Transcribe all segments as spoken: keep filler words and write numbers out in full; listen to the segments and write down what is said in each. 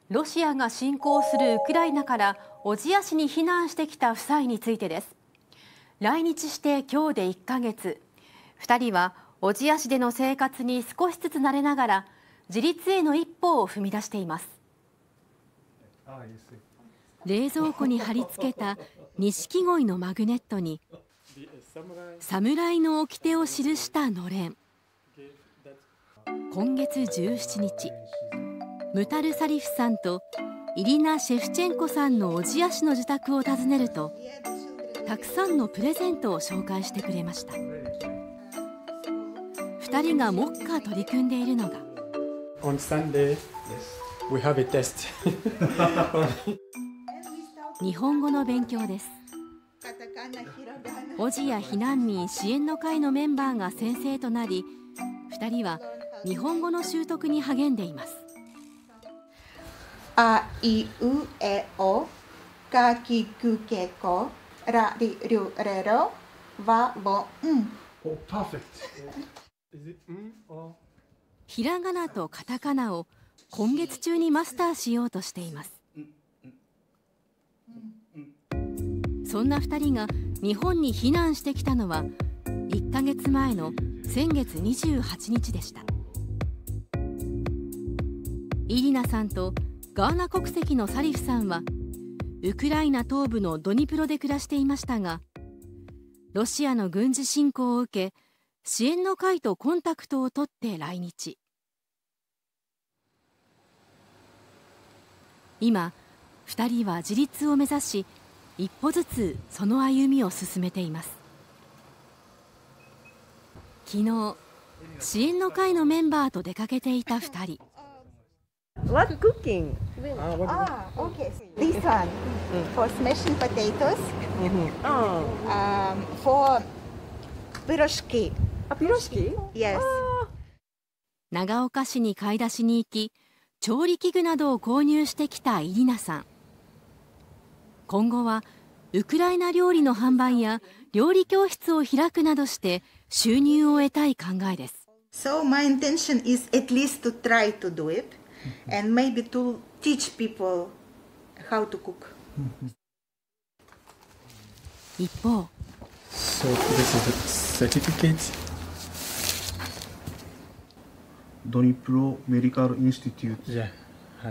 ロシアが侵攻するウクライナから小千谷市に避難してきた夫妻についてです。来日して今日でいっかげつ、ふたりは小千谷市での生活に少しずつ慣れながら自立への一歩を踏み出しています。冷蔵庫に貼り付けた錦鯉のマグネットに侍の掟を記したのれん。今月じゅうしちにち、ムタルサリフさんとイリナ・シェフチェンコさんの小千谷市の自宅を訪ねると、たくさんのプレゼントを紹介してくれました。ふたりが目下取り組んでいるのが On Sunday, we have a test. 日本語の勉強です。小千谷避難民支援の会のメンバーが先生となり、ふたりは日本語の習得に励んでいます。 あいうえおかきくけこらりりゅれろわぼん。 Oh, perfect. Is it mm or? ひらがなとカタカナを今月中にマスターしようとしています。そんなふたりが日本に避難してきたのはいっかげつまえの先月にじゅうはちにちでした。イリナさんとガーナ国籍のサリフさんはウクライナ東部のドニプロで暮らしていましたが、ロシアの軍事侵攻を受け支援の会とコンタクトを取って来日。今ふたりは自立を目指し、一歩ずつその歩みを進めています。昨日支援の会のメンバーと出かけていたふたり。 What cooking? Ah, okay. This one for smashed potatoes. Oh, Um, for piroshki. a piroshki? Yes. 長岡市に買い出しに行き、調理器具などを購入してきたイリナさん。今後はウクライナ料理の販売や料理教室を開くなどして収入を得たい考えです。 So my intention is at least to try to do it, and maybe to teach people how to cook. 一方、 So this is a certificate. Dnipro Medical Institute. Yeah. はい。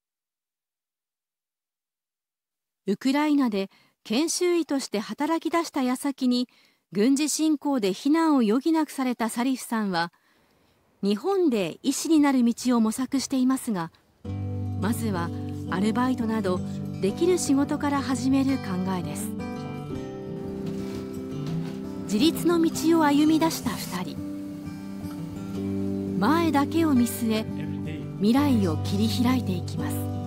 ウクライナで研修医として働き出した矢先に軍事侵攻で避難を余儀なくされたサリフさんは、日本で医師になる道を模索していますが、まずはアルバイトなどできる仕事から始める考えです。自立の道を歩み出したふたり。前だけを見据え、未来を切り開いていきます。